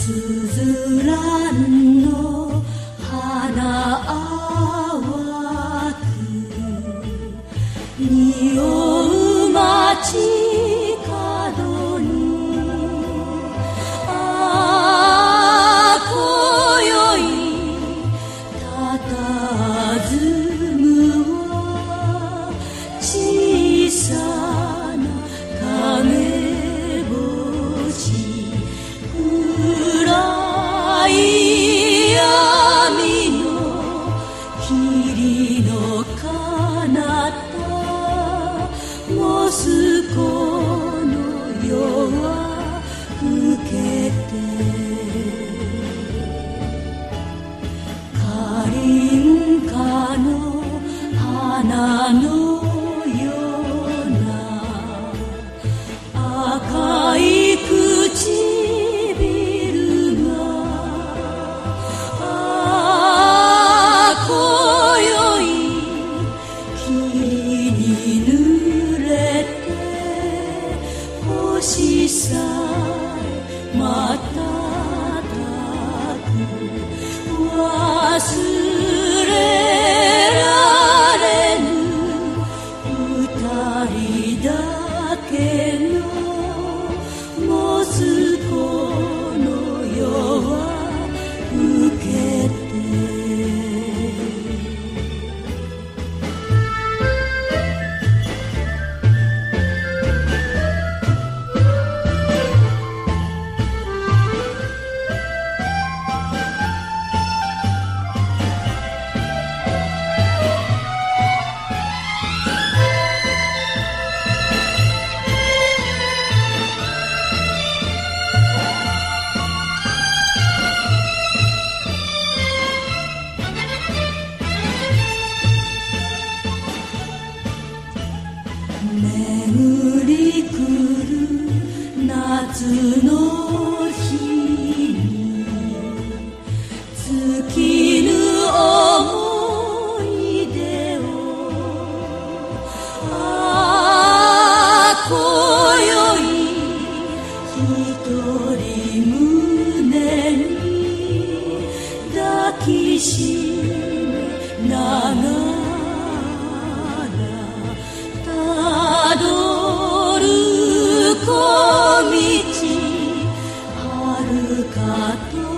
つづらんの花淡く匂う街角に今宵佇むは小さな影星暗い闇の霧の彼方モスコの夜は更けてカリンカの花のような赤い唇星さえ瞬く忘れられぬ二人だけのモスコの夜は更けて巡り来る夏の日に尽きぬ思い出を今宵一人胸に抱きしめながらたどる小道遥かと